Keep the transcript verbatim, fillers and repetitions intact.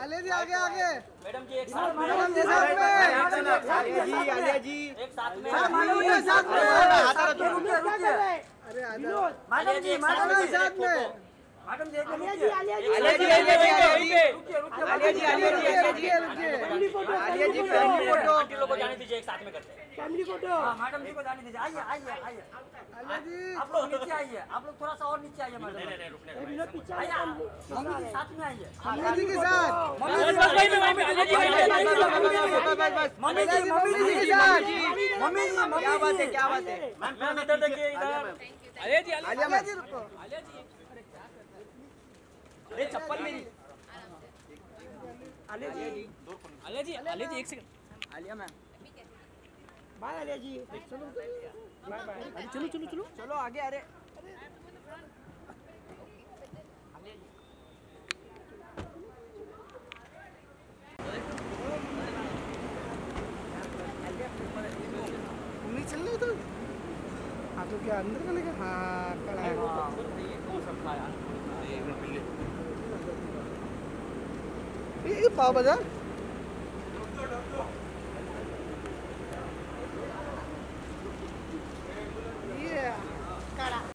आलिया जी आगे आगे। मैडम जी एक साथ में। मैडम जी साथ में। आलिया जी आलिया जी एक साथ में। मैडम जी साथ में। अरे मैडम जी मैडम जी साथ में। मैडम जी Alia ji Alia ji Alia ji Alia ji Alia ji Alia ji Alia ji family photo Alia ji family photo auntie लोग को जाने दीजिए, एक साथ में करते हैं। Family photo. हाँ मैडम जी को जाने दीजिए। आइए आइए आइए आलिया जी आप लोग नीचे आइए, आप लोग थोड़ा सा और नीचे आइए मैडम। नहीं नहीं रुकने विनोद पीछे आइए, मम्मी जी साथ में आइए। आलिया जी के साथ। मम्मी जी मम्मी जी मम्मी जी मम्मी जी के साथ। मम्मी जी मम्मी क्या बात है क्या बात है। मैम इधर देखिए इधर। आलिया जी आलिया जी रुको। अरे चप्पल मेरी। आलिया जी आलिया जी आलिया जी एक second. Alia ma'am bye Alia ji. चलो चलो चलो चलो चलो आगे। अरे नहीं चलने तो हाँ तो क्या अंदर करने का। हाँ खड़ा है। ये पाव बाजार।